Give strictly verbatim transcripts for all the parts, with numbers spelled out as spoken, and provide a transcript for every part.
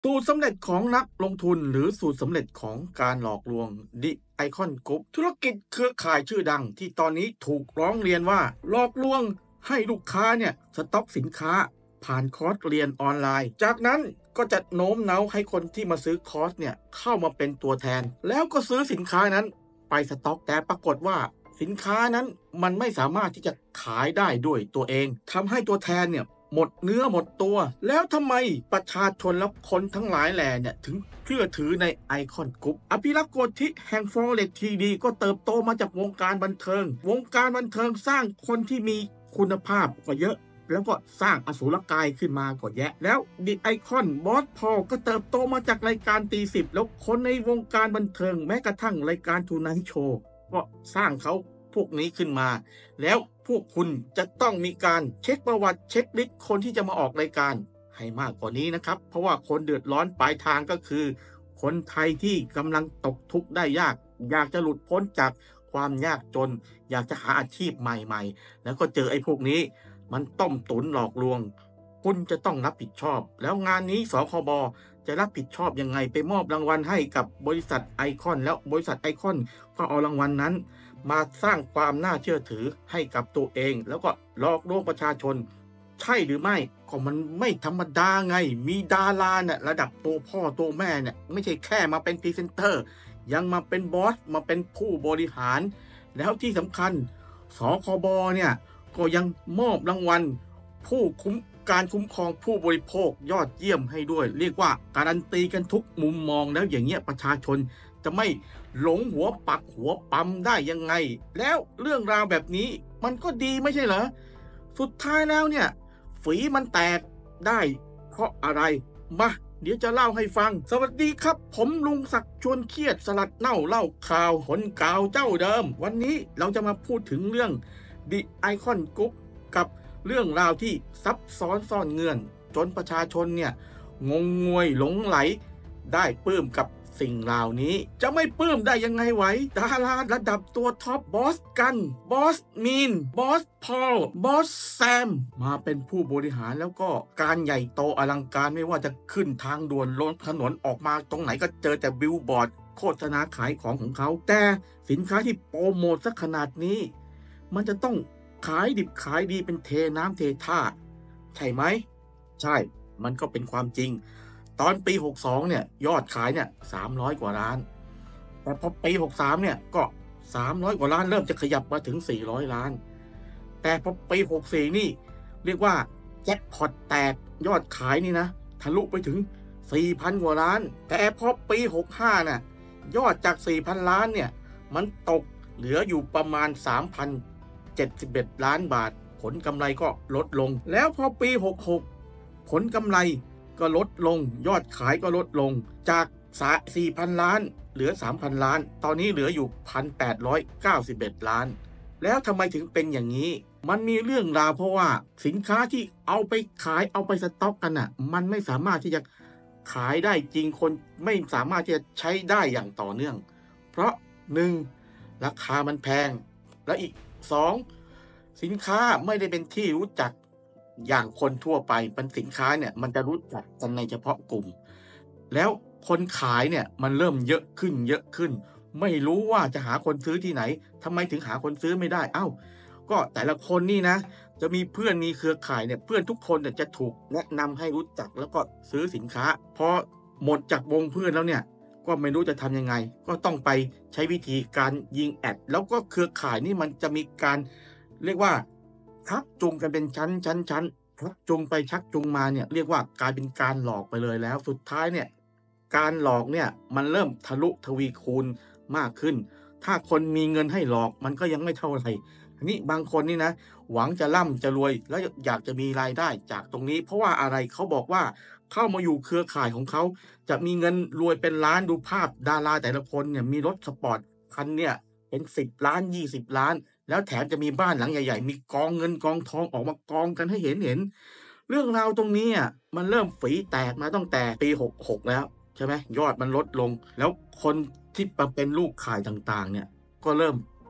สูตรสำเร็จของนักลงทุนหรือสูตรสำเร็จของการหลอกลวง The Icon Group ธุรกิจเครือข่ายชื่อดังที่ตอนนี้ถูกร้องเรียนว่าหลอกลวงให้ลูกค้าเนี่ยสต็อกสินค้าผ่านคอร์สเรียนออนไลน์จากนั้นก็จะโน้มน้าวให้คนที่มาซื้อคอร์สเนี่ยเข้ามาเป็นตัวแทนแล้วก็ซื้อสินค้านั้นไปสต็อกแต่ปรากฏว่าสินค้านั้นมันไม่สามารถที่จะขายได้ด้วยตัวเองทำให้ตัวแทนเนี่ยหมดเนื้อหมดตัวแล้วทำไมประชาชนและคนทั้งหลายแหล่เนี่ยถึงเชื่อถือในไอคอนกรุ๊ปอภิรักษ์โกธิแห่งฟอเร็กทีดีก็เติบโตมาจากวงการบันเทิงวงการบันเทิงสร้างคนที่มีคุณภาพก็เยอะแล้วก็สร้างอสูรกายขึ้นมาก็แยะแล้วดิไอคอนบอสพอลก็เติบโตมาจากรายการตีสิบแล้วคนในวงการบันเทิงแม้กระทั่งรายการทูไนท์โชว์ก็สร้างเขาพวกนี้ขึ้นมาแล้วพวกคุณจะต้องมีการเช็คประวัติเช็คลิสต์คนที่จะมาออกรายการให้มากกว่านี้นะครับเพราะว่าคนเดือดร้อนปลายทางก็คือคนไทยที่กำลังตกทุกข์ได้ยากอยากจะหลุดพ้นจากความยากจนอยากจะหาอาชีพใหม่ๆแล้วก็เจอไอ้พวกนี้มันต้มตุ๋นหลอกลวงคุณจะต้องรับผิดชอบแล้วงานนี้สคบจะรับผิดชอบยังไงไปมอบรางวัลให้กับบริษัทไอคอนแล้วบริษัทไอคอนก็เอารางวัลนั้นมาสร้างความน่าเชื่อถือให้กับตัวเองแล้วก็หลอกลวงประชาชนใช่หรือไม่ก็มันไม่ธรรมดาไงมีดาราเนี่ยระดับตัวพ่อตัวแม่เนี่ยไม่ใช่แค่มาเป็นพรีเซนเตอร์ยังมาเป็นบอสมาเป็นผู้บริหารแล้วที่สำคัญสคบเนี่ยก็ยังมอบรางวัลผู้คุ้มการคุ้มครองผู้บริโภคยอดเยี่ยมให้ด้วยเรียกว่าการันตีกันทุกมุมมองแล้วอย่างเงี้ยประชาชนจะไม่หลงหัวปักหัวปั๊มได้ยังไงแล้วเรื่องราวแบบนี้มันก็ดีไม่ใช่เหรอสุดท้ายแล้วเนี่ยฝีมันแตกได้เพราะอะไรมาเดี๋ยวจะเล่าให้ฟังสวัสดีครับผมลุงศักดิ์ชวนเครียดสลัดเน่าเล่าข่าวหนกาวเจ้าเดิมวันนี้เราจะมาพูดถึงเรื่อง The Icon Group กับเรื่องราวที่ซับซ้อนซ่อนเงื่อนจนประชาชนเนี่ยงงงวยหลงไหลได้ปลื้มกับสิ่งเหล่านี้จะไม่ปลื้มได้ยังไงไหวดาราระดับตัวท็อปบอสกันบอสมีนบอสพอลบอสแซมมาเป็นผู้บริหารแล้วก็การใหญ่โตอลังการไม่ว่าจะขึ้นทางด่วนลงถนนออกมาตรงไหนก็เจอแต่บิลบอร์ดโฆษณาขายของของเขาแต่สินค้าที่โปรโมทสักขนาดนี้มันจะต้องขายดิบขายดีเป็นเทน้ำเทท่าใช่ไหมใช่มันก็เป็นความจริงตอนปีหกสิบสองเนี่ยยอดขายเนี่ยสามร้อยกว่าล้านแต่พอปีหกสิบสามเนี่ยก็สามร้อยกว่าล้านเริ่มจะขยับมาถึงสี่ร้อยล้านแต่พอปีหกสิบสี่นี่เรียกว่าแจ็คพอตแตกยอดขายนี่นะทะลุไปถึงสี่พันกว่าล้านแต่พอปีหกสิบห้าน่ะยอดจากสี่พันล้านเนี่ยมันตกเหลืออยู่ประมาณสามพันเจ็ดสิบเอ็ดล้านบาทผลกำไรก็ลดลงแล้วพอปีหกสิบหกผลกำไรก็ลดลงยอดขายก็ลดลงจากสี่พันล้านเหลือสามพันล้านตอนนี้เหลืออยู่หนึ่งพันแปดร้อยเก้าสิบเอ็ดล้านแล้วทำไมถึงเป็นอย่างนี้มันมีเรื่องราวเพราะว่าสินค้าที่เอาไปขายเอาไปสต็อกกันอ่ะมันไม่สามารถที่จะขายได้จริงคนไม่สามารถที่จะใช้ได้อย่างต่อเนื่องเพราะหนึ่งราคามันแพงและอีกสองสินค้าไม่ได้เป็นที่รู้จักอย่างคนทั่วไปเป็นสินค้าเนี่ยมันจะรู้จักกันในเฉพาะกลุ่มแล้วคนขายเนี่ยมันเริ่มเยอะขึ้นเยอะขึ้นไม่รู้ว่าจะหาคนซื้อที่ไหนทำไมถึงหาคนซื้อไม่ได้เอ้าก็แต่ละคนนี่นะจะมีเพื่อนมีเครือข่ายเนี่ยเพื่อนทุกคนเนี่ยจะถูกแนะนำให้รู้จักแล้วก็ซื้อสินค้าพอหมดจากวงเพื่อนแล้วเนี่ยก็ไม่รู้จะทำยังไงก็ต้องไปใช้วิธีการยิงแอดแล้วก็เครือข่ายนี่มันจะมีการเรียกว่าชักจูงกันเป็นชั้นชั้นชั้นชักจูงไปชักจูงมาเนี่ยเรียกว่ากลายเป็นการหลอกไปเลยแล้วสุดท้ายเนี่ยการหลอกเนี่ยมันเริ่มทะลุทวีคูณมากขึ้นถ้าคนมีเงินให้หลอกมันก็ยังไม่เท่าไหร่ทีนี้บางคนนี่นะหวังจะร่ำจะรวยแล้วอยากจะมีรายได้จากตรงนี้เพราะว่าอะไรเขาบอกว่าเข้ามาอยู่เครือข่ายของเขาจะมีเงินรวยเป็นล้านดูภาพดาราแต่ละคนเนี่ยมีรถสปอร์ตคันเนี่ยเป็นสิบล้านยี่สิบล้านแล้วแถมจะมีบ้านหลังใหญ่ๆมีกองเงินกองทองออกมากองกันให้เห็นเห็นเรื่องราวตรงนี้อ่ะมันเริ่มฝีแตกมาตั้งแต่ปีหกสิบหกแล้วใช่ไหมยอดมันลดลงแล้วคนที่มาเป็นลูกข่ายต่างๆเนี่ยก็เริ่ม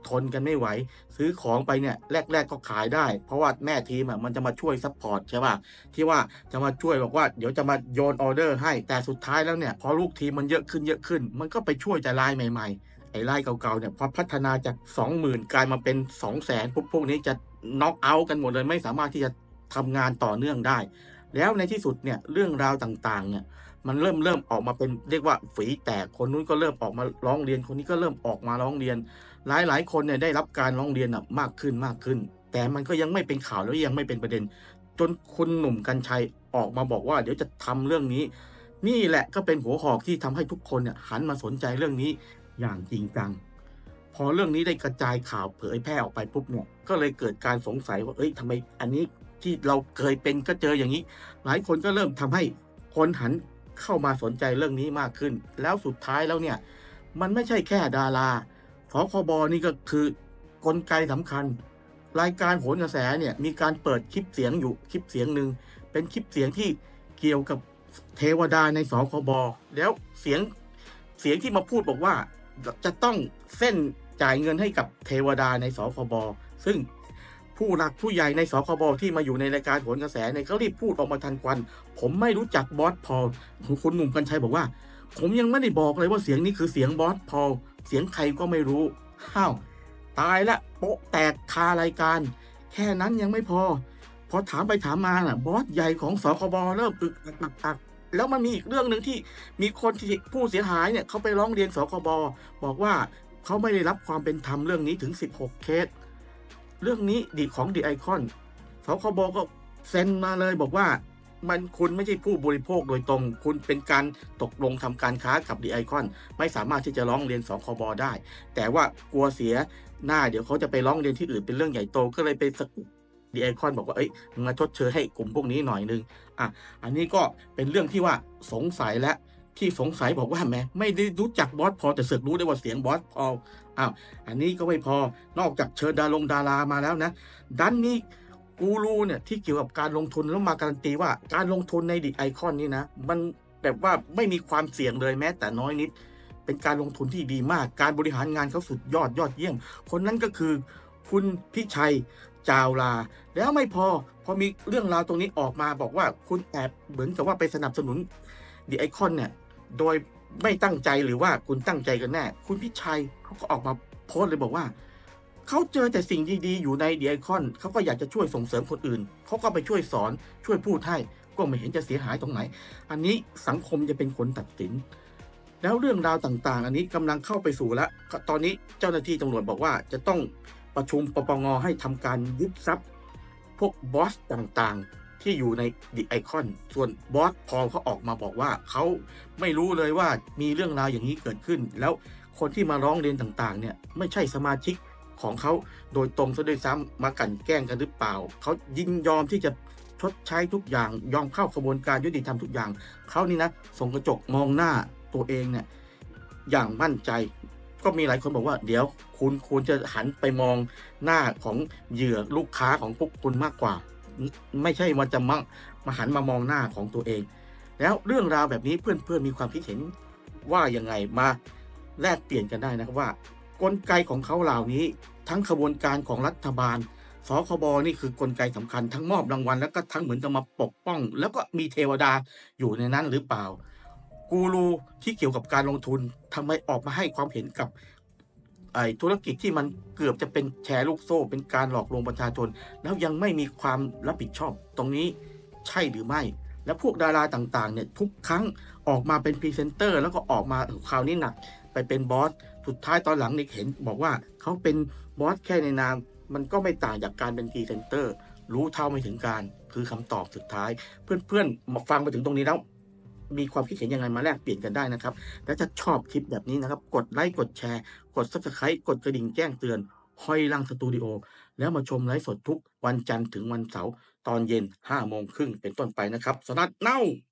ทนกันไม่ไหวซื้อของไปเนี่ยแรกๆก็ขายได้เพราะว่าแม่ทีมอะมันจะมาช่วยซัปพอร์ตใช่เปล่าที่ว่าจะมาช่วยบอกว่าเดี๋ยวจะมาโยนออร์เดอร์ให้แต่สุดท้ายแล้วเนี่ยพอลูกทีมมันเยอะขึ้นๆมันก็ไปช่วยแต่รายใหม่ๆไอ้รายเก่าๆเนี่ยพอพัฒนาจาก สองหมื่น กลายมาเป็น สองแสน ปุ๊บพวกนี้จะน็อกเอาต์กันหมดเลยไม่สามารถที่จะทำงานต่อเนื่องได้แล้วในที่สุดเนี่ยเรื่องราวต่างๆเนี่ยมันเริ่มเริ่มออกมาเป็นเรียกว่าฝีแตกคนนู้นก็เริ่มออกมาร้องเรียนคนนี้ก็เริ่มออกมาร้องเรียนหลายๆคนเนี่ยได้รับการร้องเรียนน่ะมากขึ้นมากขึ้นแต่มันก็ยังไม่เป็นข่าวแล้วยังไม่เป็นประเด็นจนคุณหนุ่มกรรชัยออกมาบอกว่าเดี๋ยวจะทำเรื่องนี้นี่แหละก็เป็นหัวหอกที่ทำให้ทุกคนเนี่ยหันมาสนใจเรื่องนี้อย่างจริงจังพอเรื่องนี้ได้กระจายข่าวเผยแพร่ออกไปปุ๊บเนี่ยก็เลยเกิดการสงสัยว่าเฮ้ยทำไมอันนี้ที่เราเคยเป็นก็เจออย่างงี้หลายคนก็เริ่มทำให้คนหันเข้ามาสนใจเรื่องนี้มากขึ้นแล้วสุดท้ายแล้วเนี่ยมันไม่ใช่แค่ดาราสคบนี่ก็คือกลไกสำคัญรายการโหนกระแสเนี่ยมีการเปิดคลิปเสียงอยู่คลิปเสียงหนึ่งเป็นคลิปเสียงที่เกี่ยวกับเทวดาในสคบแล้วเสียงเสียงที่มาพูดบอกว่าจะต้องเส้นจ่ายเงินให้กับเทวดาในสคบซึ่งผู้หลักผู้ใหญ่ในสคบที่มาอยู่ในรายการโหนกระแสเนี่ยเขารีบพูดออกมาทันควันผมไม่รู้จักบอสพอลคุณหนุ่มกรรชัยบอกว่าผมยังไม่ได้บอกเลยว่าเสียงนี้คือเสียงบอสพอลเสียงใครก็ไม่รู้อ้าวตายละโป๊ะแตกคารายการแค่นั้นยังไม่พอพอถามไปถามมาน่ะบอสใหญ่ของสคบเริ่มอึกอักอักอักแล้วมันมีอีกเรื่องหนึ่งที่มีคนที่ผู้เสียหายเนี่ยเขาไปร้องเรียนสคบบอกว่าเขาไม่ได้รับความเป็นธรรมเรื่องนี้ถึงสิบหกเคสเรื่องนี้ดิของ The Icon สคบก็เซ็นมาเลยบอกว่ามันคุณไม่ใช่ผู้บริโภคโดยตรงคุณเป็นการตกลงทำการค้ากับ The Icon ไม่สามารถที่จะร้องเรียนสคบได้แต่ว่ากลัวเสียหน้าเดี๋ยวเขาจะไปร้องเรียนที่อื่นเป็นเรื่องใหญ่โตก็เลยไปสะกิด The Icon บอกว่าเอ้ยมาชดเชยให้กลุ่มพวกนี้หน่อยนึงอ่ะอันนี้ก็เป็นเรื่องที่ว่าสงสัยและที่สงสัยบอกว่าแหมไม่ได้รู้จักบอสพอแต่เสือกรู้ได้ว่าเสียงบอสพออ้าวอันนี้ก็ไม่พอนอกจากเชิญดารงดารามาแล้วนะดันมีกูรูเนี่ยที่เกี่ยวกับการลงทุนแล้วมาการันตีว่าการลงทุนใน The Icon นี่นะมันแบบว่าไม่มีความเสี่ยงเลยแม้แต่น้อยนิดเป็นการลงทุนที่ดีมากการบริหารงานเขาสุดยอดยอดเยี่ยมคนนั้นก็คือคุณพิชัยจาวลาแล้วไม่พอพอมีเรื่องราวตรงนี้ออกมาบอกว่าคุณแอบเหมือนกับว่าไปสนับสนุน The Icon เนี่ยโดยไม่ตั้งใจหรือว่าคุณตั้งใจกันแน่คุณพิชัยเขาก็ออกมาโพสต์เลยบอกว่าเขาเจอแต่สิ่งดีๆอยู่ใน The Icon เขาก็อยากจะช่วยส่งเสริมคนอื่นเขาก็ไปช่วยสอนช่วยพูดให้ก็ไม่เห็นจะเสียหายตรงไหนอันนี้สังคมจะเป็นคนตัดสินแล้วเรื่องราวต่างๆอันนี้กำลังเข้าไปสู่แล้วตอนนี้เจ้าหน้าที่ตำรวจบอกว่าจะต้องประชุมปปงให้ทำการยึดทรัพย์พวกบอสต่างๆที่อยู่ใน The Icon ส่วนบอสพอลเขาออกมาบอกว่าเขาไม่รู้เลยว่ามีเรื่องราวอย่างนี้เกิดขึ้นแล้วคนที่มาร้องเรียนต่างๆเนี่ยไม่ใช่สมาชิกของเขาโดยตรงซะด้วยซ้ำมากลั่นแกล้งกันหรือเปล่าเขายินยอมที่จะชดใช้ทุกอย่างยอมเข้ากระบวนการยุติธรรมทุกอย่างเขานี่นะส่งกระจกมองหน้าตัวเองเนี่ยอย่างมั่นใจก็มีหลายคนบอกว่าเดี๋ยวคุณควรจะหันไปมองหน้าของเหยื่อลูกค้าของพวกคุณมากกว่าไม่ใช่มาจะมามาหันมามองหน้าของตัวเองแล้วเรื่องราวแบบนี้เพื่อนๆมีความคิดเห็นว่ายังไงมาแลกเปลี่ยนกันได้นะครับว่ากลไกของเขาเหล่านี้ทั้งขบวนการของรัฐบาลสคบนี่คือกลไกสำคัญทั้งมอบรางวัลแล้วก็ทั้งเหมือนจะมาปกป้องแล้วก็มีเทวดาอยู่ในนั้นหรือเปล่ากูรูที่เกี่ยวกับการลงทุนทำไมออกมาให้ความเห็นกับไอ้ธุรกิจที่มันเกือบจะเป็นแชร์ลูกโซ่เป็นการหลอกลวงประชาชนแล้วยังไม่มีความรับผิดชอบตรงนี้ใช่หรือไม่และพวกดาราต่างๆเนี่ยทุกครั้งออกมาเป็นพรีเซนเตอร์แล้วก็ออกมาคราวนี้หนักไปเป็นบอสสุดท้ายตอนหลังนี่เห็นบอกว่าเขาเป็นบอสแค่ในนามมันก็ไม่ต่างจากการเป็นพรีเซนเตอร์รู้เท่าไม่ถึงการคือคำตอบสุดท้ายเพื่อนๆมาฟังไปถึงตรงนี้แล้วมีความคิดเห็นยังไงมาแลกเปลี่ยนกันได้นะครับและถ้าชอบคลิปแบบนี้นะครับกดไลค์กดแชร์กด Subscribe กดกระดิ่งแจ้งเตือนหอยลังสตูดิโอแล้วมาชมไลฟ์สดทุกวันจันทร์ถึงวันเสาร์ตอนเย็นห้าโมงครึ่งเป็นต้นไปนะครับสนัดเน่า